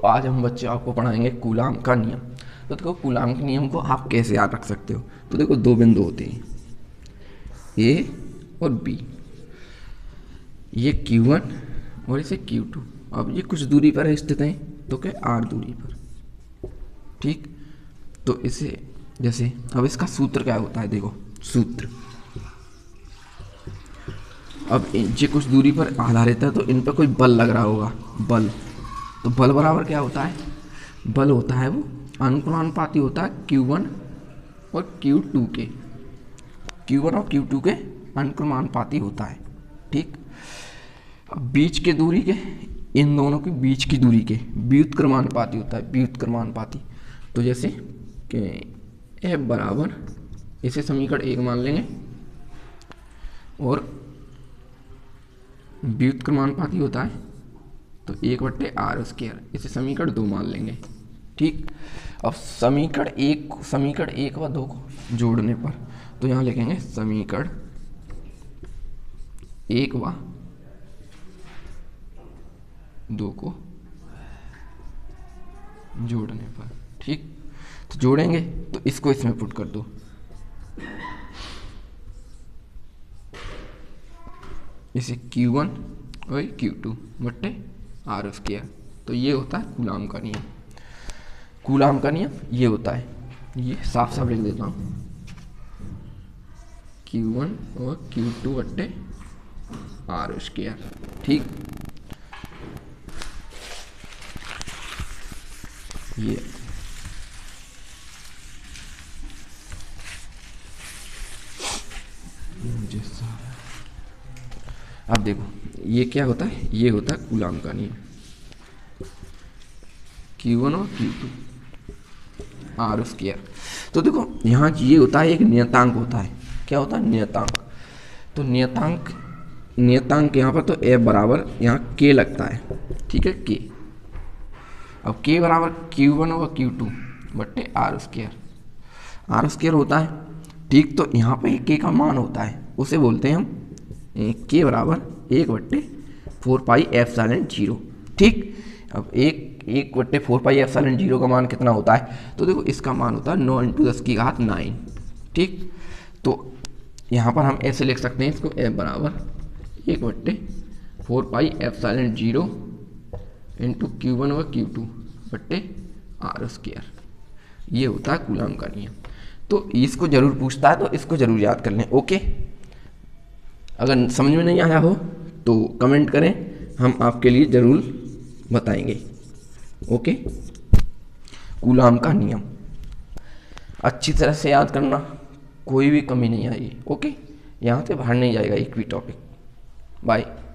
आज हम बच्चे आपको पढ़ाएंगे कूलाम का नियम। तो देखो कूलाम के नियम को आप कैसे याद रख सकते हो। तो देखो दो बिंदु होते हैं ए और बी, ये Q1 और इसे Q2। अब ये कुछ दूरी पर स्थित हैं, तो क्या R दूरी पर, ठीक। तो इसे जैसे अब इसका सूत्र क्या होता है, देखो सूत्र, अब ये कुछ दूरी पर आधारित है तो इन पर कोई बल लग रहा होगा, बल। तो बल बराबर क्या होता है, बल होता है वो अनुपाती होता है Q1 और Q2 के, Q1 और Q2 के अनुपाती होता है, ठीक। अब बीच के दूरी के, इन दोनों के बीच की दूरी के व्युत्क्रमानुपाती होता है, व्युत्क्रमानुपाती। तो जैसे कि F बराबर, इसे समीकरण 1 मान लेंगे, और व्युत्क्रमानुपाती होता है तो 1/r², इसे समीकरण 2 मान लेंगे, ठीक। अब समीकरण एक व 2 को जोड़ने पर, तो यहाँ लिखेंगे समीकरण 1 व 2 को जोड़ने पर, ठीक। तो जोड़ेंगे तो इसको इसमें पुट कर दो, इसे Q1 और Q2/r²। तो ये होता है कूलाम का नियम। कूलाम का नियम ये होता है, ये साफ साफ लिख देता हूँ, Q1 और Q2/r², ठीक। ये अब देखो ये क्या होता है, ये होता है कूलाम का नियम, Q1 और Q2/r²। तो देखो यहाँ ये होता है, एक नियतांक होता है, क्या होता है, नियतांक। तो नियतांक यहाँ पर तो F बराबर यहाँ K लगता है, ठीक है, K। अब K बराबर Q1 और Q2/r², r² होता है, ठीक। तो यहाँ पे K का मान होता है, उसे बोलते हैं हम K बराबर 1/4πε0, ठीक। अब 1/4πε0 का मान कितना होता है, तो देखो इसका मान होता है 9 × 10⁹, ठीक। तो यहाँ पर हम ऐसे लिख सकते हैं इसको, F बराबर 1/4πε0 इंटू Q1 व Q2/r²। ये होता है कूलाम का नियम। तो इसको जरूर पूछता है, तो इसको जरूर याद कर लें, ओके। अगर समझ में नहीं आया हो तो कमेंट करें, हम आपके लिए ज़रूर बताएंगे, ओके। कूलाम का नियम अच्छी तरह से याद करना, कोई भी कमी नहीं आएगी, ओके। यहाँ से बाहर नहीं जाएगा एक भी टॉपिक। बाय।